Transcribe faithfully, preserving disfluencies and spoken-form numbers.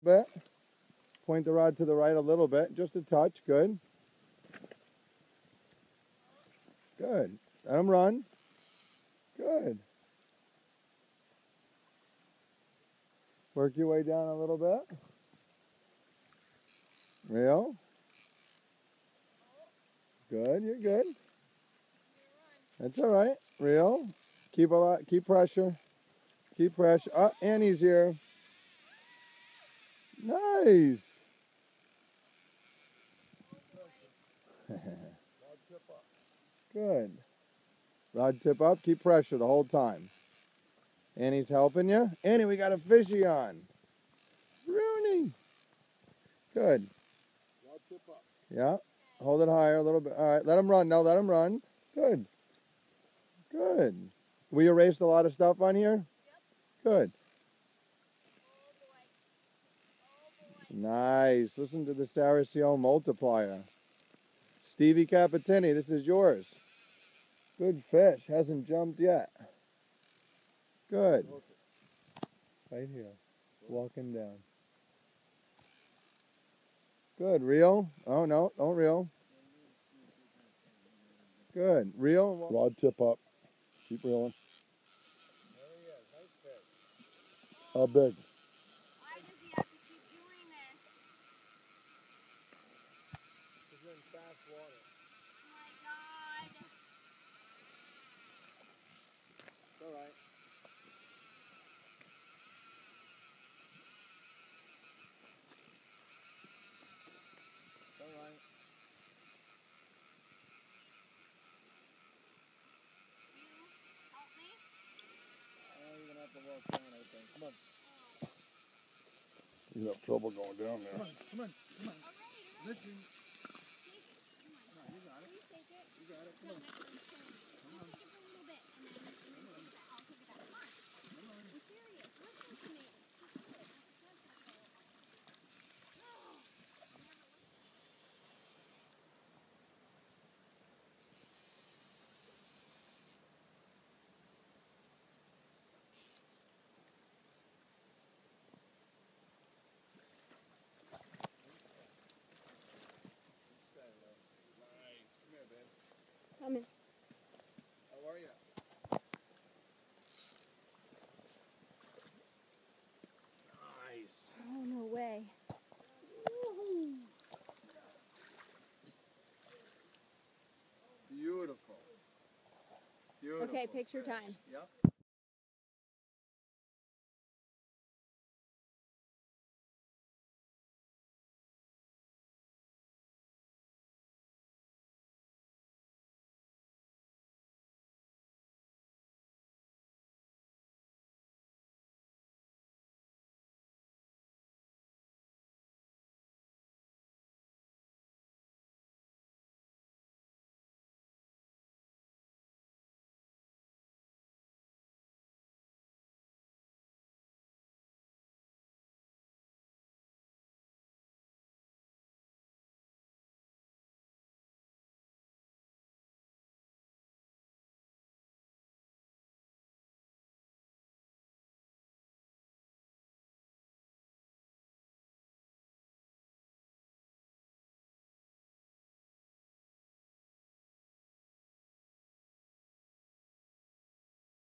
Bit. Point the rod to the right a little bit, just a touch. Good. Good. Let him run. Good. Work your way down a little bit. Reel. Good. You're good. That's all right. Reel. Keep a lot. Keep pressure. Keep pressure. Up, oh, and he's here. Nice. Good. Rod tip up. Keep pressure the whole time. Annie's helping you. Annie, we got a fishy on. Rooney. Good. Rod tip up. Yeah. Hold it higher a little bit. All right. Let him run. Now let him run. Good. Good. We erased a lot of stuff on here? Yep. Good. Oh boy. Nice. Listen to the Saracione multiplier. Stevie Capitini, this is yours. Good fish. Hasn't jumped yet. Good. Right here. Walking down. Good. Reel. Oh, no. Don't reel. Good. Reel. Rod tip up. Keep reeling. There he is. Nice fish. How big? Why does he have to keep doing this? He's in fast water. Oh my God. It's all right. It's all right. You help me? Oh, you're going to have to walk down, I think. Come on. You have trouble going down there. Come on, come on, come on. All right, Listen. take it. Come on. No, you got it. Please take it. You got it. Come No, on. next one. Come on. Just take it for a little bit, and then, and then take it back. I'll take it back. Come on. Come on. I'm serious. Listen to me. Just do it. Just do it. No. Nice. Come here, babe. Coming. How are you? Nice. Oh, no way. Beautiful. Beautiful. Okay, picture fish. time. Yep.